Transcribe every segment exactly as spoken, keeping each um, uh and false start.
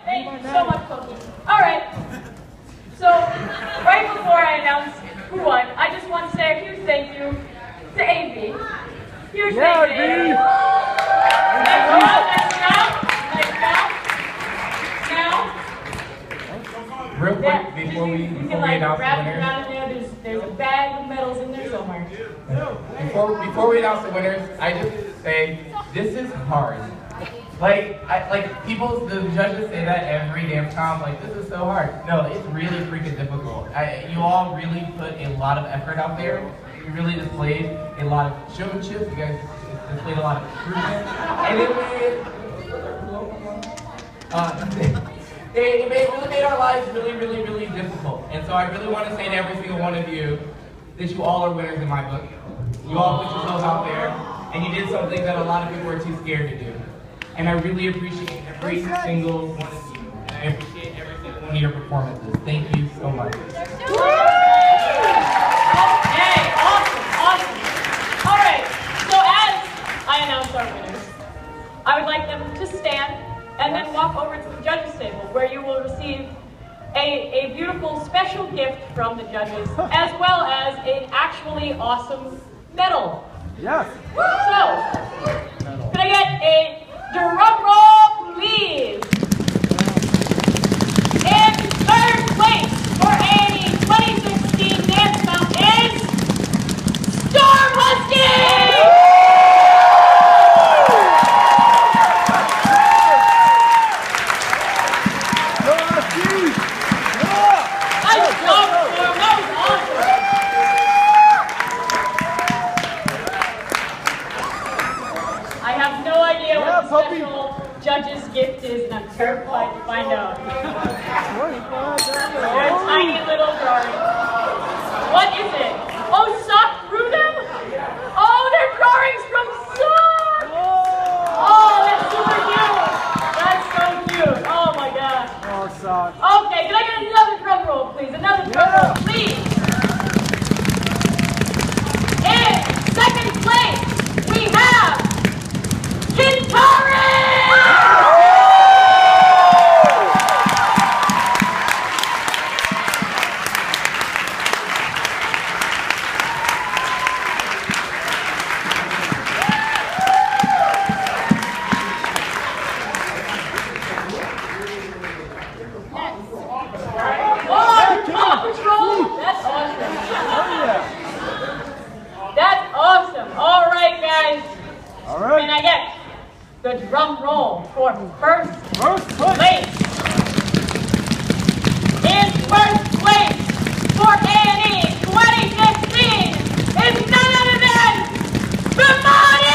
thank you so much, Cookie. All right. So, right before I announce who won, I just want to say a huge thank you to A V. Huge yeah, thank you to A V. Next round, next round, next round. Now. Real quick, Yeah, before we, you before can we like announce grab the it winners, around in there. There's, there's a bag of medals in there somewhere. before, before we announce the winners, I just say, this is hard. Like, I, like people, the judges say that every damn time, like, this is so hard. No, it's really freaking difficult. I, you all really put a lot of effort out there. You really displayed a lot of showmanship. You guys displayed a lot of improvement. And it made, uh, it, it made, really made our lives really, really, really difficult. And so I really want to say to every single one of you that you all are winners in my book. You all put yourselves out there, and you did something that a lot of people are too scared to do. And I really appreciate every single one of you. And I appreciate every single one of your performances. Thank you so much. Okay, awesome, awesome. All right, so as I announce our winners, I would like them to stand and then walk over to the judges' table where you will receive a, a beautiful special gift from the judges, as well as an actually awesome medal. Yes. So, can I get a drum roll, please? In third place for Annie twenty sixteen Dance Mountain is Storm Husky! Nice job, Storm. That was awesome. I have no idea what the special judge's gift is, and I'm terrified to find out. They're a tiny little drawing. What is it? Oh, Sock threw them? Oh, they're drawings from Sock! Oh, that's super cute. That's so cute. Oh my gosh. Oh, Sock. Okay, can I get another drum roll, please? Another drum Yeah. roll, please. In second place, we have Kintari! The drum roll for first, first place. place. In first place for Annie twenty fifteen is none other than Bimani!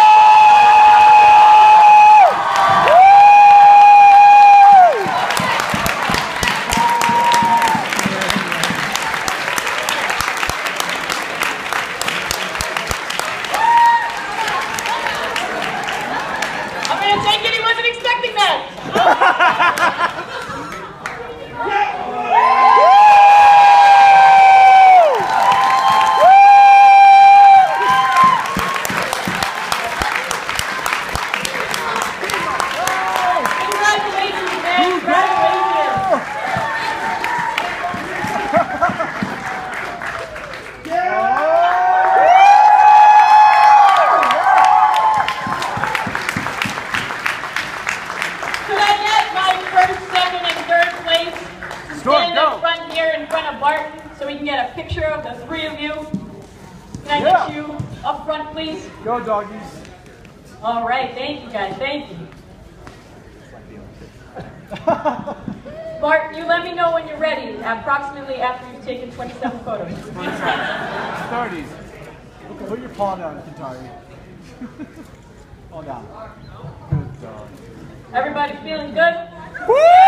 Go, doggies. All right, thank you guys, thank you. Bart, you let me know when you're ready, approximately after you've taken twenty-seven photos. thirty. Put your paw down, Kintari. Paw down. Good dog. Everybody feeling good? Woo!